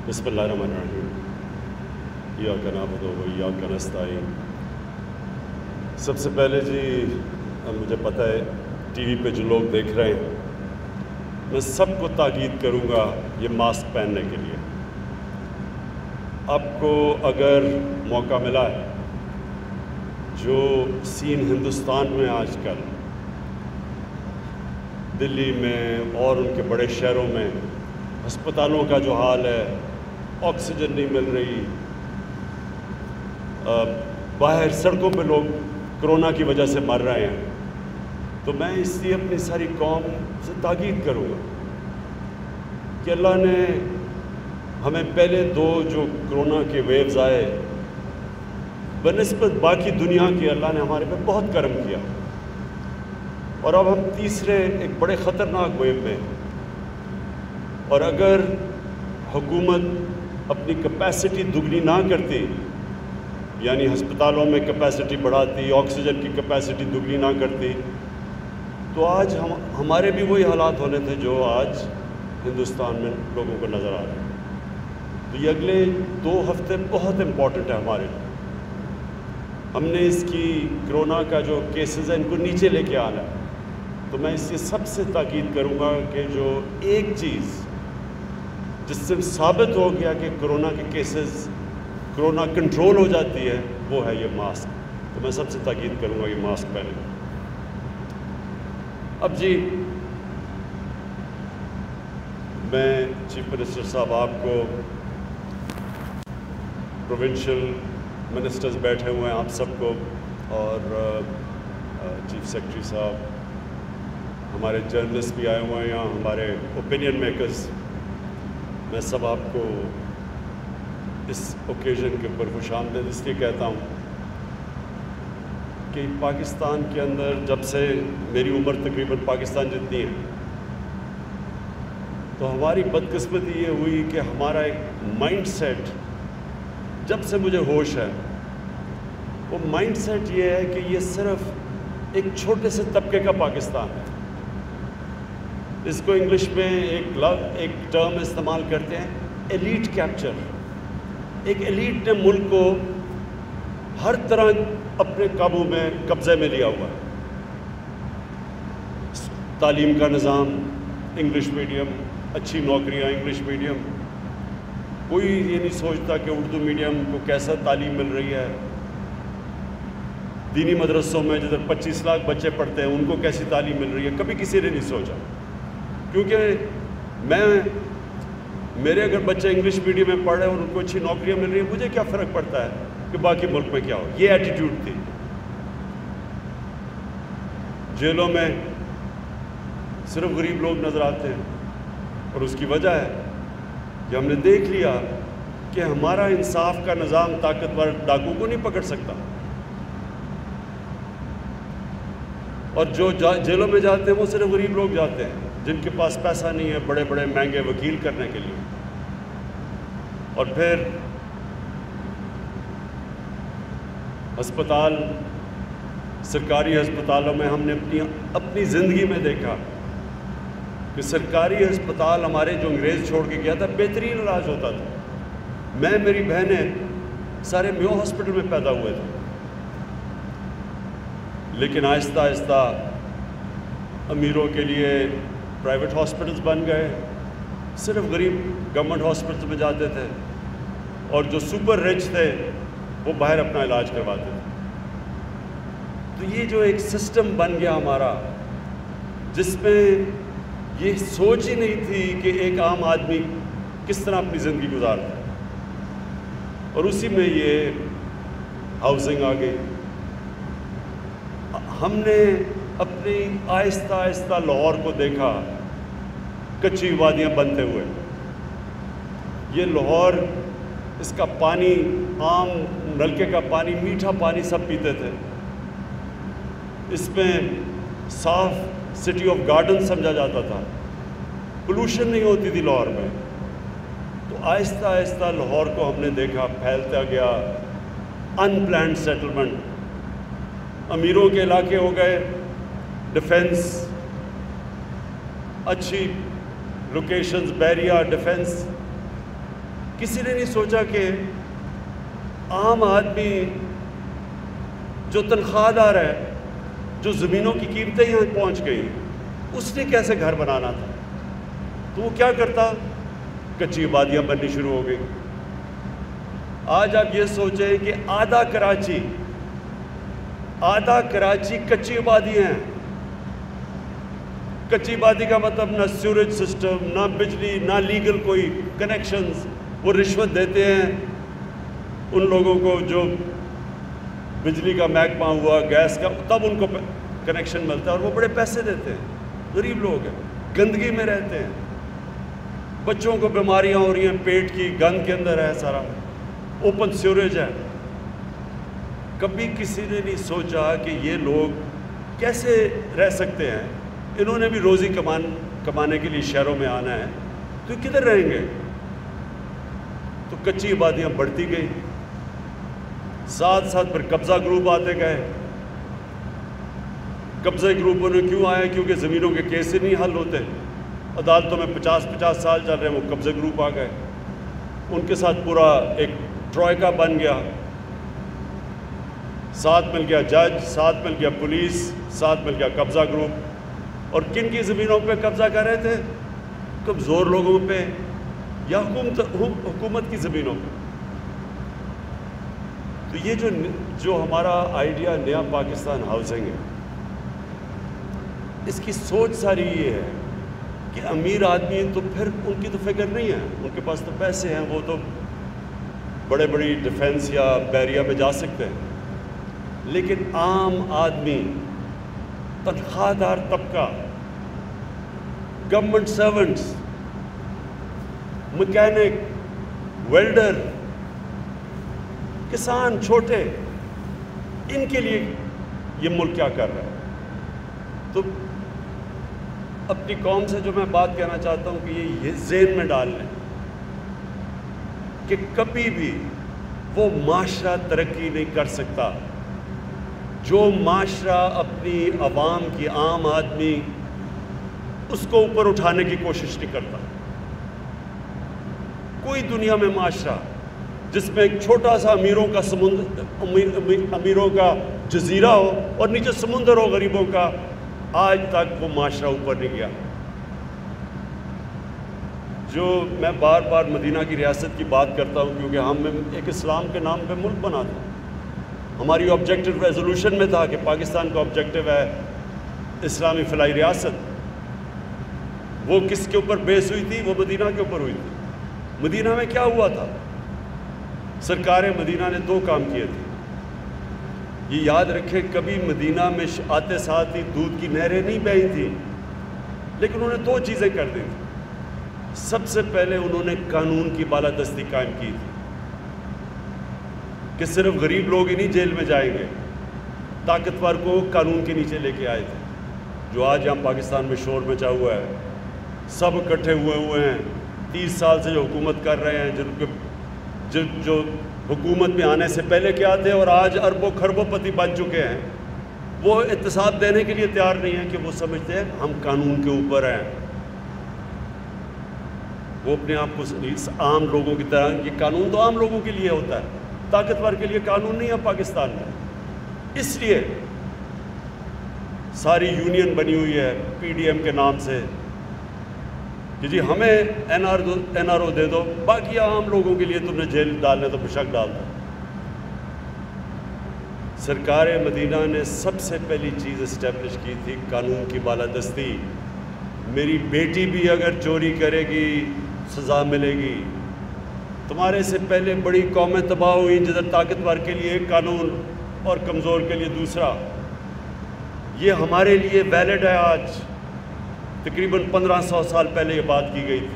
بسم اللہ الرحمن الرحیم ایاک نعبد و ایاک نستعین۔ سب سے پہلے جی مجھے پتہ ہے ٹی وی پہ جو لوگ دیکھ رہے ہیں، میں سب کو تاکید کروں گا یہ ماسک پہننے کے لیے۔ آپ کو اگر موقع ملا ہے، جو سین ہندوستان میں آج کل دلی میں اور ان کے بڑے شہروں میں ہسپتالوں کا جو حال ہے، آکسیجن نہیں مل رہی، باہر سڑکوں پہ لوگ کرونا کی وجہ سے مر رہے ہیں، تو میں اس لیے اپنی ساری قوم سے تاکید کروں گا کہ اللہ نے ہمیں پہلے دو جو کرونا کے ویوز آئے، بنسبت باقی دنیا کی اللہ نے ہمارے پہ بہت کرم کیا، اور اب ہم تیسرے ایک بڑے خطرناک ویو میں، اور اگر حکومت اپنی کیپیسٹی دگنی نہ کرتی، یعنی ہسپتالوں میں کیپیسٹی بڑھاتی، آکسیجن کی کیپیسٹی دگنی نہ کرتی، تو آج ہمارے بھی وہی حالات ہونے تھے جو آج ہندوستان میں لوگوں کو نظر آ رہے ہیں۔ تو یہ اگلے 2 ہفتے بہت امپورٹنٹ ہے ہمارے لیے۔ ہم نے اس کی کرونا کا جو کیسز ہیں ان کو نیچے لے کے آنا ہے، تو میں اس سے سب سے تاکید کروں گا کہ جو ایک چیز جس سے ثابت ہو گیا کہ کرونا کے کیسز، کرونا کنٹرول ہو جاتی ہے، وہ ہے یہ ماسک۔ تو میں سب سے تاکید کروں گا یہ ماسک پہنیں۔ اب جی میں چیف منسٹر صاحب، آپ کو پروونشل منسٹرز بیٹھے ہوئے ہیں، آپ سب کو، اور چیف سیکرٹری صاحب، ہمارے جرنلسٹ بھی آئے ہوئے ہیں یہاں، ہمارے اوپینین میکرز، میں سب آپ کو اس اوکیزن کے اوپر خوش آمدید اس لیے کہتا ہوں کہ پاکستان کے اندر جب سے میری عمر تقریباً پاکستان جتنی ہے، تو ہماری بدقسمتی یہ ہوئی کہ ہمارا ایک مائنڈ سیٹ، جب سے مجھے ہوش ہے، وہ مائنڈ سیٹ یہ ہے کہ یہ صرف ایک چھوٹے سے طبقے کا پاکستان ہے۔ اس کو انگلش میں ایک ٹرم استعمال کرتے ہیں، ایلیٹ کیپچر۔ ایک ایلیٹ نے ملک کو ہر طرح اپنے قابو میں، قبضے میں لیا ہوا ہے۔ تعلیم کا نظام انگلش میڈیم، اچھی نوکریاں انگلش میڈیم، کوئی یہ نہیں سوچتا کہ اردو میڈیم کو کیسا تعلیم مل رہی ہے۔ دینی مدرسوں میں جدھر 25 لاکھ بچے پڑھتے ہیں، ان کو کیسی تعلیم مل رہی ہے، کبھی کسی نے نہیں سوچا۔ کیونکہ میرے اگر بچے انگلش میڈیم میں پڑھ رہے ہیں اور ان کو اچھی نوکریاں مل رہی ہیں، مجھے کیا فرق پڑتا ہے کہ باقی ملک میں کیا ہو۔ یہ ایٹیٹیوڈ تھی۔ جیلوں میں صرف غریب لوگ نظر آتے ہیں، اور اس کی وجہ ہے کہ ہم نے دیکھ لیا کہ ہمارا انصاف کا نظام طاقتور ڈاکو کو نہیں پکڑ سکتا، اور جو جیلوں میں جاتے ہیں وہ صرف غریب لوگ جاتے ہیں جن کے پاس پیسہ نہیں ہے بڑے بڑے مہنگے وکیل کرنے کے لیے۔ اور پھر ہسپتال، سرکاری ہسپتالوں میں ہم نے اپنی زندگی میں دیکھا کہ سرکاری ہسپتال ہمارے جو انگریز چھوڑ کے گیا تھا، بہترین علاج ہوتا تھا۔ میری بہنیں سارے میو ہاسپٹل میں پیدا ہوئے تھے، لیکن آہستہ آہستہ امیروں کے لیے پرائیویٹ ہاسپٹلز بن گئے، صرف غریب گورنمنٹ ہاسپٹلز میں جاتے تھے، اور جو سپر رچ تھے وہ باہر اپنا علاج کرواتے تھے۔ تو یہ جو ایک سسٹم بن گیا ہمارا، جس میں یہ سوچ ہی نہیں تھی کہ ایک عام آدمی کس طرح اپنی زندگی گزارتا ہے، اور اسی میں یہ ہاؤسنگ آ گئی۔ ہم نے اپنی آہستہ آہستہ لاہور کو دیکھا کچی وادیاں بنتے ہوئے۔ یہ لاہور، اس کا پانی، عام نلکے کا پانی، میٹھا پانی سب پیتے تھے، اس میں صاف سٹی آف گارڈن سمجھا جاتا تھا، پولوشن نہیں ہوتی تھی لاہور میں۔ تو آہستہ آہستہ لاہور کو ہم نے دیکھا پھیلتا گیا، ان پلانڈ سیٹلمنٹ، امیروں کے علاقے ہو گئے، ڈیفنس، اچھی لوکیشنز، بیریا ڈیفنس کسی نے نہیں سوچا کہ عام آدمی جو تنخواہ دار ہے، جو زمینوں کی قیمتیں یہاں پہنچ گئی، اس نے کیسے گھر بنانا تھا؟ تو وہ کیا کرتا؟ کچی آبادیاں بننی شروع ہو گئی۔ آج آپ یہ سوچیں کہ آدھا کراچی کچی آبادیاں ہیں۔ کچی آبادی کا مطلب نہ سیوریج سسٹم، نہ بجلی، نہ لیگل کوئی کنیکشنز۔ وہ رشوت دیتے ہیں ان لوگوں کو جو بجلی کا محکمہ ہوا، گیس کا، تب ان کو کنیکشن ملتا ہے، اور وہ بڑے پیسے دیتے ہیں۔ غریب لوگ ہیں، گندگی میں رہتے ہیں، بچوں کو بیماریاں ہو رہی ہیں، پیٹ کی گند کے اندر ہے سارا، اوپن سیوریج ہے۔ کبھی کسی نے نہیں سوچا کہ یہ لوگ کیسے رہ سکتے ہیں؟ انہوں نے بھی روزی کمانے کے لیے شہروں میں آنا ہے، تو کدھر رہیں گے؟ تو کچی آبادیاں بڑھتی گئی، ساتھ ساتھ پھر قبضہ گروپ آتے گئے۔ قبضہ گروپوں نے کیوں آئے؟ کیونکہ زمینوں کے کیس ہی نہیں حل ہوتے، عدالتوں میں 50 سال چل رہے ہیں، وہ قبضہ گروپ آ گئے، ان کے ساتھ پورا ایک ٹرائکا بن گیا، ساتھ مل گیا جج، ساتھ مل گیا پولیس، ساتھ مل گیا قبضہ گروپ۔ اور کن کی زمینوں پہ قبضہ کر رہے تھے؟ کمزور لوگوں پہ یا حکومت کی زمینوں پہ۔ تو یہ جو ہمارا آئیڈیا نیا پاکستان ہاؤسنگ ہے، اس کی سوچ ساری یہ ہے کہ امیر آدمی تو پھر ان کی تو فکر نہیں ہے، ان کے پاس تو پیسے ہیں، وہ تو بڑے بڑی ڈیفنس یا بیریا میں جا سکتے ہیں، لیکن عام آدمی، تنخواہ دار طبقہ، گورنمنٹ سرونٹس، مکینک، ویلڈر، کسان چھوٹے، ان کے لیے یہ ملک کیا کر رہا ہے؟ تو اپنی قوم سے جو میں بات کہنا چاہتا ہوں کہ یہ ذہن میں ڈال لیں کہ کبھی بھی وہ معاشرہ ترقی نہیں کر سکتا جو معاشرہ اپنی عوام کی، عام آدمی، اس کو اوپر اٹھانے کی کوشش نہیں کرتا۔ کوئی دنیا میں معاشرہ جس میں ایک چھوٹا سا امیروں کا جزیرہ ہو اور نیچے سمندر ہو غریبوں کا، آج تک وہ معاشرہ اوپر نہیں گیا۔ جو میں بار بار مدینہ کی ریاست کی بات کرتا ہوں کیونکہ ہم ایک اسلام کے نام پہ ملک بنا تھا، ہماری آبجیکٹو ریزولوشن میں تھا کہ پاکستان کا آبجیکٹو ہے اسلامی فلاحی ریاست۔ وہ کس کے اوپر بیس ہوئی تھی؟ وہ مدینہ کے اوپر ہوئی تھی۔ مدینہ میں کیا ہوا تھا؟ سرکار مدینہ نے 2 کام کیے تھے، یہ یاد رکھیں، کبھی مدینہ میں آتے ساتھ ہی دودھ کی نہریں نہیں بہی تھیں، لیکن انہوں نے 2 چیزیں کر دی تھیں۔ سب سے پہلے انہوں نے قانون کی بالادستی قائم کی تھی کہ صرف غریب لوگ ہی نہیں جیل میں جائیں گے، طاقتور کو قانون کے نیچے لے کے آئے تھے۔ جو آج ہم پاکستان میں شور مچا ہوا ہے، سب اکٹھے ہوئے ہیں، 30 سال سے جو حکومت کر رہے ہیں، جو حکومت میں آنے سے پہلے کیا تھے اور آج اربوں خربوں پتی بن چکے ہیں، وہ احتساب دینے کے لیے تیار نہیں ہیں کہ وہ سمجھتے ہیں ہم قانون کے اوپر ہیں۔ وہ اپنے آپ کو عام لوگوں کی طرح، یہ قانون تو عام لوگوں کے لیے ہوتا ہے، طاقتور کے لیے قانون نہیں ہے پاکستان میں۔ اس لیے ساری یونین بنی ہوئی ہے پی ڈی ایم کے نام سے کہ جی ہمیں این آر او دے دو، باقی عام لوگوں کے لیے تم نے جیل ڈالنے تو بشک ڈال دو۔ سرکار مدینہ نے سب سے پہلی چیز اسٹیبلش کی تھی قانون کی بالادستی۔ میری بیٹی بھی اگر چوری کرے گی سزا ملے گی۔ تمہارے سے پہلے بڑی قومیں تباہ ہوئی جدھر طاقتور کے لیے ایک قانون اور کمزور کے لیے دوسرا۔ یہ ہمارے لیے ویلڈ ہے آج، تقریباً 1500 سال پہلے یہ بات کی گئی تھی۔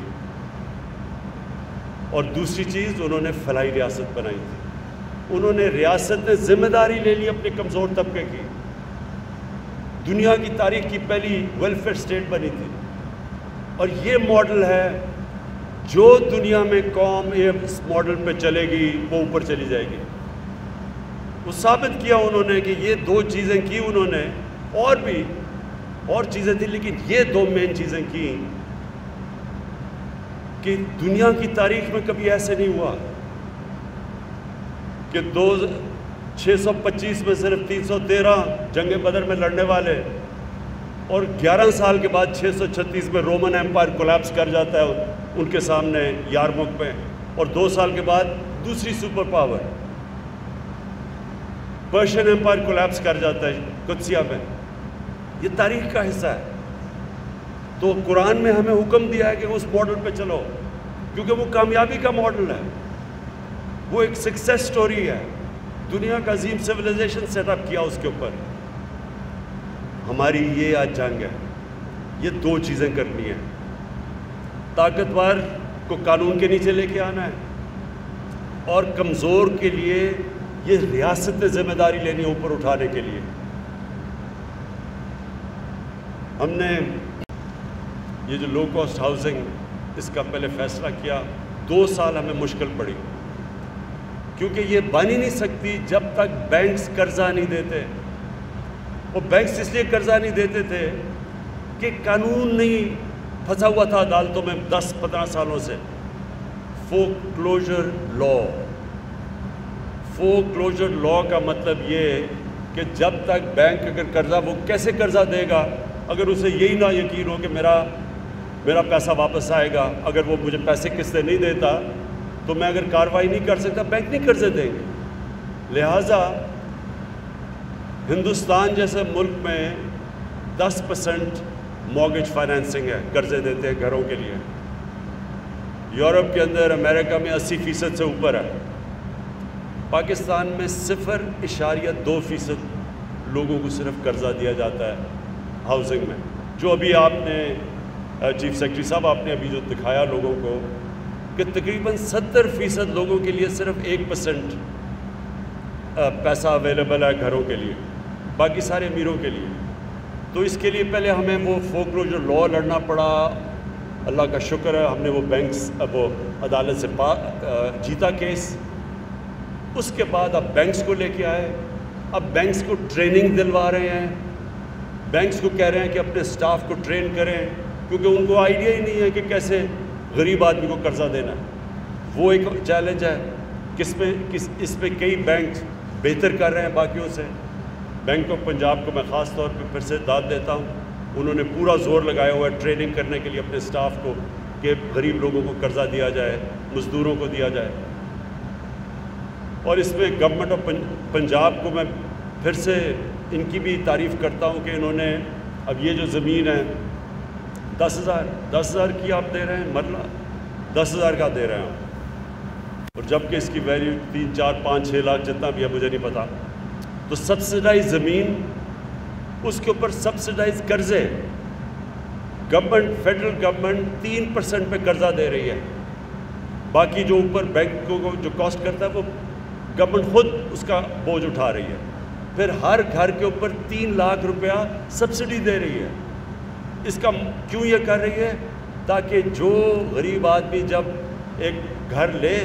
اور دوسری چیز، انہوں نے فلاحی ریاست بنائی تھی، انہوں نے ریاست نے ذمہ داری لے لی اپنے کمزور طبقے کی۔ دنیا کی تاریخ کی پہلی ویلفیئر اسٹیٹ بنی تھی، اور یہ ماڈل ہے جو دنیا میں قوم اس ماڈل پہ چلے گی وہ اوپر چلی جائے گی۔ وہ ثابت کیا انہوں نے کہ یہ 2 چیزیں کی انہوں نے، اور بھی اور چیزیں تھیں لیکن یہ 2 مین چیزیں کی کہ دنیا کی تاریخ میں کبھی ایسے نہیں ہوا کہ 625 میں صرف 313 جنگ بدر میں لڑنے والے، اور 11 سال کے بعد 636 میں رومن ایمپائر کولیپس کر جاتا ہے ان کے سامنے یارموک پہ، اور 2 سال کے بعد دوسری super power Persian empire collapse کر جاتا ہے قدسیہ میں۔ یہ تاریخ کا حصہ ہے۔ تو قرآن میں ہمیں حکم دیا ہے کہ اس ماڈل پہ چلو، کیونکہ وہ کامیابی کا ماڈل ہے، وہ ایک سکسیس سٹوری ہے۔ دنیا کا عظیم سویلائزیشن سیٹ اپ کیا اس کے اوپر۔ ہماری یہ آج جنگ ہے، یہ 2 چیزیں کرنی ہیں۔ طاقتور کو قانون کے نیچے لے کے آنا ہے، اور کمزور کے لیے یہ ریاست ذمہ داری لینی ہے اوپر اٹھانے کے لیے۔ ہم نے یہ جو لو کاسٹ ہاؤسنگ، اس کا پہلے فیصلہ کیا، 2 سال ہمیں مشکل پڑی، کیونکہ یہ بن ہی نہیں سکتی جب تک بینکس قرضہ نہیں دیتے۔ اور بینکس اس لیے قرضہ نہیں دیتے تھے کہ قانون نہیں پھنسا ہوا تھا عدالتوں میں 10-15 سالوں سے۔ Foreclosure law, foreclosure law کا مطلب یہ ہے کہ جب تک بینک اگر قرضہ، وہ کیسے قرضہ دے گا اگر اسے یہی نہ یقین ہو کہ میرا پیسہ واپس آئے گا۔ اگر وہ مجھے پیسے قسطیں نہیں دیتا تو میں اگر کارروائی نہیں کر سکتا، بینک نہیں قرضے دیں گے۔ لہٰذا ہندوستان جیسے ملک میں 10% مارگیج فائنینسنگ ہے، قرضے دیتے ہیں گھروں کے لیے۔ یورپ کے اندر، امریکہ میں 80% سے اوپر ہے۔ پاکستان میں 0.2% لوگوں کو صرف قرضہ دیا جاتا ہے ہاؤسنگ میں، جو ابھی آپ نے چیف سیکرٹری صاحب آپ نے ابھی جو دکھایا لوگوں کو کہ تقریباً 70% لوگوں کے لیے صرف 1% پیسہ اویلیبل ہے گھروں کے لیے، باقی سارے امیروں کے لیے۔ تو اس کے لیے پہلے ہمیں وہ فورکلوجر لا لڑنا پڑا۔ اللہ کا شکر ہے ہم نے وہ عدالت سے جیتا کیس۔ اس کے بعد اب بینکس کو لے کے آئے، اب بینکس کو ٹریننگ دلوا رہے ہیں، بینکس کو کہہ رہے ہیں کہ اپنے سٹاف کو ٹرین کریں، کیونکہ ان کو آئیڈیا ہی نہیں ہے کہ کیسے غریب آدمی کو قرضہ دینا ہے۔ وہ ایک چیلنج ہے، اس پہ کئی بینک بہتر کر رہے ہیں باقیوں سے۔ بینک آف پنجاب کو میں خاص طور پہ پھر سے داد دیتا ہوں، انہوں نے پورا زور لگایا ہوا ہے ٹریننگ کرنے کے لیے اپنے سٹاف کو کہ غریب لوگوں کو قرضہ دیا جائے، مزدوروں کو دیا جائے۔ اور اس میں گورنمنٹ آف پنجاب کو میں پھر سے ان کی بھی تعریف کرتا ہوں کہ انہوں نے اب یہ جو زمین ہے 10,000 کی آپ دے رہے ہیں، مرلہ 10,000 کا دے رہے ہیں، اور جبکہ اس کی ویلیو 3, 4, 5, 6 لاکھ جتنا بھی ہے مجھے نہیں پتا۔ تو سبسڈائز زمین، اس کے اوپر سبسڈائز قرضے، فیڈرل گورنمنٹ 3% پہ قرضہ دے رہی ہے، باقی جو اوپر بینکوں کو جو کاسٹ کرتا ہے وہ گورنمنٹ خود اس کا بوجھ اٹھا رہی ہے۔ پھر ہر گھر کے اوپر 3 لاکھ روپیہ سبسڈی دے رہی ہے۔ اس کا کیوں یہ کر رہی ہے؟ تاکہ جو غریب آدمی جب ایک گھر لے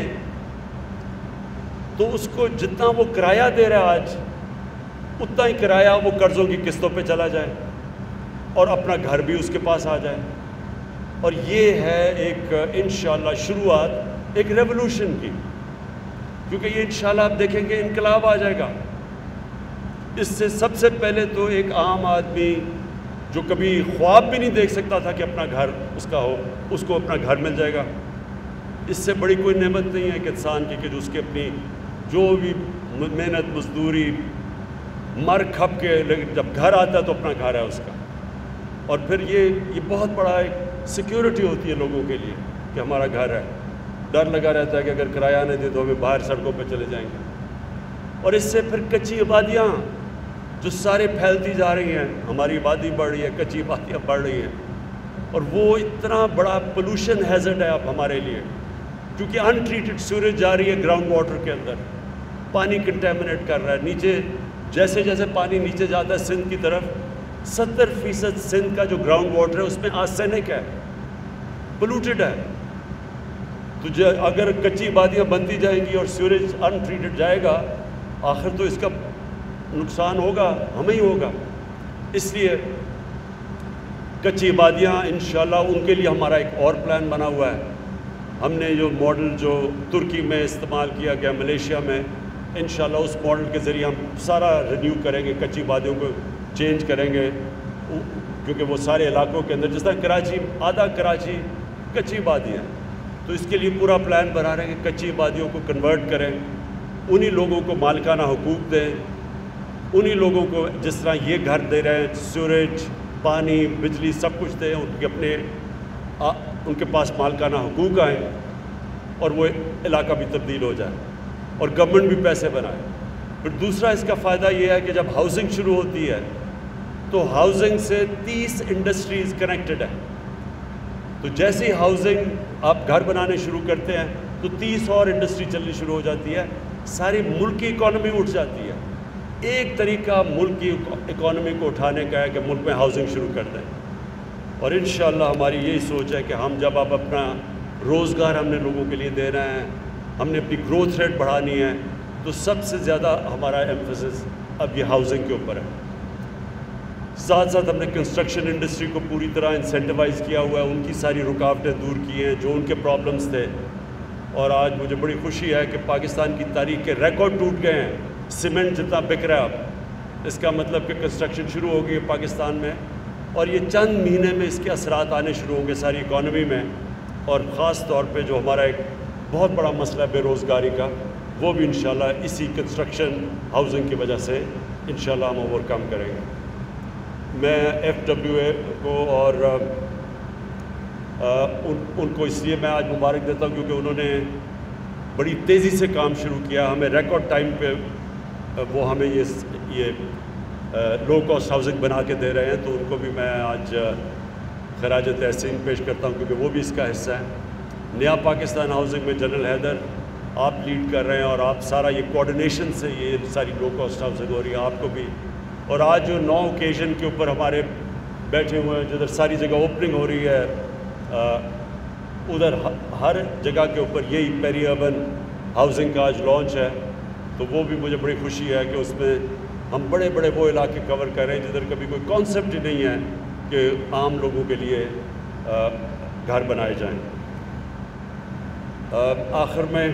تو اس کو جتنا وہ کرایہ دے رہا ہے آج، اتنا ہی کرایہ وہ قرضوں کی قسطوں پہ چلا جائے اور اپنا گھر بھی اس کے پاس آ جائے۔ اور یہ ہے ایک انشاءاللہ شروعات ایک ریولوشن کی، کیونکہ یہ انشاءاللہ آپ دیکھیں گے انقلاب آ جائے گا۔ اس سے سب سے پہلے تو ایک عام آدمی جو کبھی خواب بھی نہیں دیکھ سکتا تھا کہ اپنا گھر اس کا ہو، اس کو اپنا گھر مل جائے گا۔ اس سے بڑی کوئی نعمت نہیں ہے کہ انسان کی کہ اس کے اپنی جو بھی محنت مزدوری مر کھپ کے جب گھر آتا ہے تو اپنا گھر ہے اس کا۔ اور پھر یہ بہت بڑا ایک سیکیورٹی ہوتی ہے لوگوں کے لیے کہ ہمارا گھر ہے۔ ڈر لگا رہتا ہے کہ اگر کرایہ نہیں دے تو ہمیں باہر سڑکوں پہ چلے جائیں گے۔ اور اس سے پھر کچی آبادیاں جو سارے پھیلتی جا رہی ہیں، ہماری آبادی بڑھ رہی ہے، کچی آبادیاں بڑھ رہی ہیں، اور وہ اتنا بڑا پولوشن ہیزرڈ ہے اب ہمارے لیے، کیونکہ ان ٹریٹڈ سیوریج جا رہی ہے گراؤنڈ واٹر کے اندر، پانی کنٹیمنیٹ کر رہا ہے نیچے۔ جیسے جیسے پانی نیچے جاتا ہے سندھ کی طرف، 70% سندھ کا جو گراؤنڈ واٹر ہے اس میں آرسینک ہے، پولوٹڈ ہے۔ تو اگر کچی آبادیاں بنتی جائیں گی اور سیوریج ان ٹریٹڈ جائے گا، آخر تو اس کا نقصان ہوگا، ہمیں ہی ہوگا۔ اس لیے کچی آبادیاں انشاءاللہ ان کے لیے ہمارا ایک اور پلان بنا ہوا ہے ہم نے جو ماڈل جو ترکی میں استعمال کیا گیا ملیشیا میں، انشاءاللہ اس ماڈل کے ذریعے ہم سارا رینیو کریں گے، کچی وادیوں کو چینج کریں گے، کیونکہ وہ سارے علاقوں کے اندر جس طرح کراچی آدھا کراچی کچی وادی ہے، تو اس کے لیے پورا پلان بنا رہے ہیں کہ کچی وادیوں کو کنورٹ کریں، انہی لوگوں کو مالکانہ حقوق دیں، انہی لوگوں کو جس طرح یہ گھر دے رہے ہیں، سیوریج، پانی، بجلی سب کچھ دیں، ان کے پاس مالکانہ حقوق آئیں اور وہ علاقہ بھی تبدیل ہو جائے اور گورنمنٹ بھی پیسے بنائے۔ پھر دوسرا اس کا فائدہ یہ ہے کہ جب ہاؤسنگ شروع ہوتی ہے تو ہاؤسنگ سے 30 انڈسٹریز کنیکٹڈ ہیں، تو جیسی ہاؤسنگ آپ گھر بنانے شروع کرتے ہیں تو 30 اور انڈسٹری چلنی شروع ہو جاتی ہے، ساری ملک کی اکانومی اٹھ جاتی ہے۔ ایک طریقہ ملک کی اکانومی کو اٹھانے کا ہے کہ ملک میں ہاؤسنگ شروع کر دیں، اور انشاءاللہ ہماری یہی سوچ ہے کہ ہم جب اب اپنا روزگار ہم نے لوگوں کے لیے دینا ہے، ہم نے اپنی گروتھ ریٹ بڑھانی ہے، تو سب سے زیادہ ہمارا ایمفیسس اب یہ ہاؤسنگ کے اوپر ہے۔ ساتھ ساتھ ہم نے کنسٹرکشن انڈسٹری کو پوری طرح انسینٹیوائز کیا ہوا ہے، ان کی ساری رکاوٹیں دور کی ہیں جو ان کے پرابلمس تھے، اور آج مجھے بڑی خوشی ہے کہ پاکستان کی تاریخ کے ریکارڈ ٹوٹ گئے ہیں۔ سیمنٹ جتنا بک رہا ہے اب، اس کا مطلب کہ کنسٹرکشن شروع ہو گئی ہے پاکستان میں، اور یہ چند مہینے میں اس کے اثرات آنے شروع ہوں گے ساری اکانومی میں، اور خاص طور پہ جو ہمارا ایک بہت بڑا مسئلہ ہے بے روزگاری کا، وہ بھی انشاءاللہ اسی کنسٹرکشن ہاؤسنگ کی وجہ سے انشاءاللہ ہم اوور کم کریں گے۔ میں FWA کو اور ان کو اس لیے میں آج مبارک دیتا ہوں کیونکہ انہوں نے بڑی تیزی سے کام شروع کیا، ہمیں ریکارڈ ٹائم پہ وہ ہمیں یہ لو کاسٹ ہاؤسنگ بنا کے دے رہے ہیں، تو ان کو بھی میں آج خراج تحسین پیش کرتا ہوں کیونکہ وہ بھی اس کا حصہ ہے۔ نیا پاکستان ہاؤسنگ میں جنرل حیدر آپ لیڈ کر رہے ہیں، اور آپ سارا یہ کوآرڈینیشن سے یہ ساری لو کاسٹ ہاؤسنگ ہو رہی ہے آپ کو بھی، اور آج جو 9 اوکیزن کے اوپر ہمارے بیٹھے ہوئے ہیں جدھر ساری جگہ اوپننگ ہو رہی ہے، ادھر ہر جگہ کے اوپر یہی پیری اربن ہاؤسنگ کا آج لانچ ہے، تو وہ بھی مجھے بڑی خوشی ہے کہ اس میں ہم بڑے بڑے وہ علاقے کور کر رہے ہیں جدھر کبھی کوئی کانسیپٹ ہی نہیں ہے کہ عام لوگوں کے لیے گھر بنائے جائیں۔ آخر میں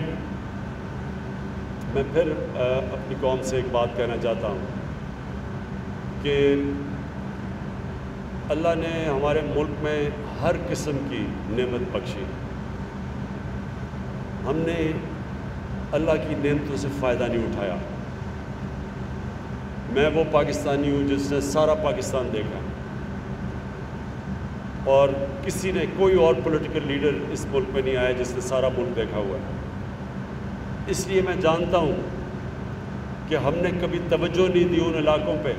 پھر اپنی قوم سے ایک بات کہنا چاہتا ہوں کہ اللہ نے ہمارے ملک میں ہر قسم کی نعمت بخشی، ہم نے اللہ کی نعمتوں سے فائدہ نہیں اٹھایا۔ میں وہ پاکستانی ہوں جس نے سارا پاکستان دیکھا، اور کسی نے کوئی اور پولیٹیکل لیڈر اس ملک میں نہیں آیا جس نے سارا ملک دیکھا ہوا ہے۔ اس لیے میں جانتا ہوں کہ ہم نے کبھی توجہ نہیں دی ان علاقوں پہ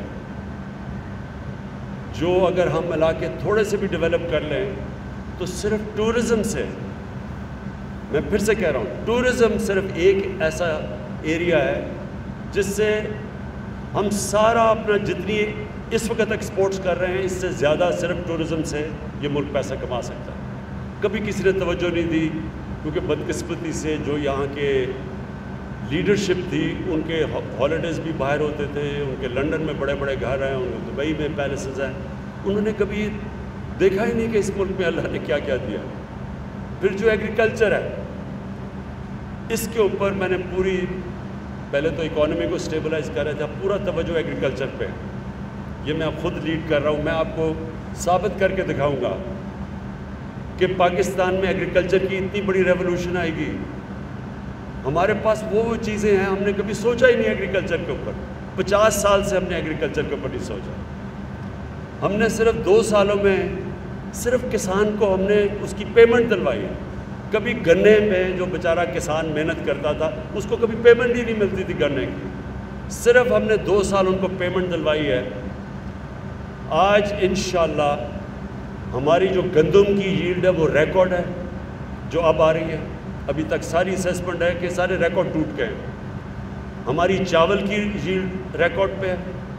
جو اگر ہم علاقے تھوڑے سے بھی ڈیولپ کر لیں تو صرف ٹورزم سے، میں پھر سے کہہ رہا ہوں، ٹورزم صرف ایک ایسا ایریا ہے جس سے ہم سارا اپنا جتنی اس وقت ایکسپورٹس کر رہے ہیں اس سے زیادہ صرف ٹورزم سے یہ ملک پیسہ کما سکتا ہے۔ کبھی کسی نے توجہ نہیں دی کیونکہ بدقسمتی سے جو یہاں کے لیڈرشپ تھی ان کے ہالیڈیز بھی باہر ہوتے تھے، ان کے لنڈن میں بڑے بڑے گھر ہیں، ان کے دبئی میں پیلسز ہیں، انہوں نے کبھی دیکھا ہی نہیں کہ اس ملک میں اللہ نے کیا کیا دیا۔ پھر جو ایگریکلچر ہے اس کے اوپر میں نے پہلے تو اکانومی کو سٹیبلائز کر رہا تھا، پورا توجہ ایگریکلچر پہ، یہ میں اب خود لیڈ کر رہا ہوں۔ میں آپ کو ثابت کر کے دکھاؤں گا کہ پاکستان میں ایگریکلچر کی اتنی بڑی ریولوشن آئے گی، ہمارے پاس وہ چیزیں ہیں ہم نے کبھی سوچا ہی نہیں ایگریکلچر کے اوپر۔ 50 سال سے ہم نے ایگریکلچر کے اوپر نہیں سوچا، ہم نے صرف 2 سالوں میں صرف کسان کو ہم نے اس کی پیمنٹ دلوائی ہے۔ کبھی گنے میں جو بیچارہ کسان محنت کرتا تھا اس کو کبھی پیمنٹ ہی نہیں ملتی تھی گنے کی، صرف ہم نے 2 سال ان کو پیمنٹ دلوائی ہے۔ آج انشاءاللہ ہماری جو گندم کی ییلڈ ہے وہ ریکارڈ ہے جو اب آ رہی ہے، ابھی تک ساری اسیسمنٹ ہے کہ سارے ریکارڈ ٹوٹ گئے ہیں۔ ہماری چاول کی ییلڈ ریکارڈ پہ ہے،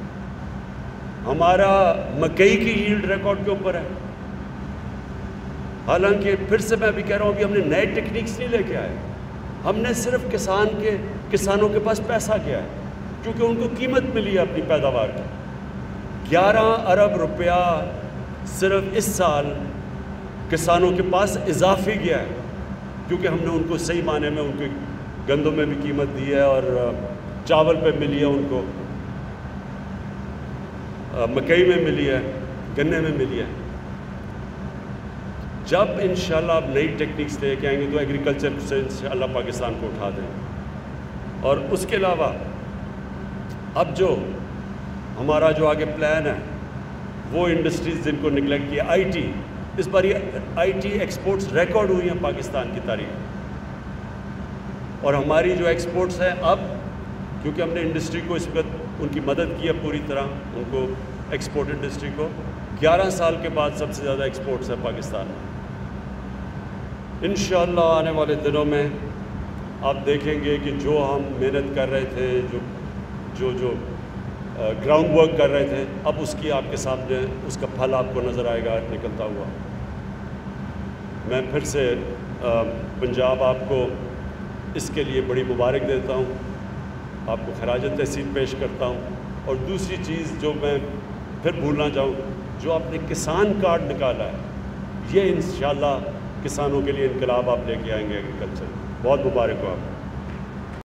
ہمارا مکئی کی ییلڈ ریکارڈ کے اوپر ہے۔ حالانکہ پھر سے میں بھی کہہ رہا ہوں کہ ہم نے نئے ٹیکنیکس نہیں لے کے آئے، ہم نے صرف کسانوں کے پاس پیسہ کیا ہے کیونکہ ان کو قیمت ملی ہے اپنی پیداوار کی۔ 11 ارب روپیہ صرف اس سال کسانوں کے پاس اضافی گیا ہے۔ کیونکہ ہم نے ان کو صحیح معنی میں ان کے گندوں میں بھی قیمت دی ہے اور چاول پہ ملی ہے، ان کو مکئی میں ملی ہے، گنے میں ملی ہے۔ جب انشاءاللہ آپ نئی ٹیکنیکس لے کے آئیں گے تو ایگریکلچر سے انشاءاللہ پاکستان کو اٹھا دیں۔ اور اس کے علاوہ اب جو ہمارا جو آگے پلان ہے وہ انڈسٹریز جن کو نگلیکٹ کیا، آئی ٹی، اس بار یہ آئی ٹی ایکسپورٹس ریکارڈ ہوئی ہیں پاکستان کی تاریخ، اور ہماری جو ایکسپورٹس ہیں اب کیونکہ ہم نے انڈسٹری کو اس وقت ان کی مدد کی ہے پوری طرح، ان کو ایکسپورٹ انڈسٹری کو 11 سال کے بعد سب سے زیادہ ایکسپورٹس ہے پاکستان میں۔ انشاءاللہ آنے والے دنوں میں آپ دیکھیں گے کہ جو ہم محنت کر رہے تھے، جو گراؤنڈ ورک کر رہے تھے، اب اس کی آپ کے سامنے اس کا پھل آپ کو نظر آئے گا نکلتا ہوا۔ میں پھر سے پنجاب آپ کو اس کے لیے بڑی مبارک دیتا ہوں، آپ کو خراج تحسین پیش کرتا ہوں۔ اور دوسری چیز جو میں پھر بھولنا چاہوں، جو آپ نے کسان کارڈ نکالا ہے، یہ انشاءاللہ کسانوں کے لیے انقلاب آپ لے کے آئیں گے ایگریکلچر۔ بہت مبارک ہو آپ کو۔